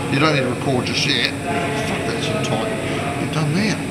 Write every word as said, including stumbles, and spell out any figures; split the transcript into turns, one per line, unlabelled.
You don't need to record just yet. Fuck, that's so tight. You've done that.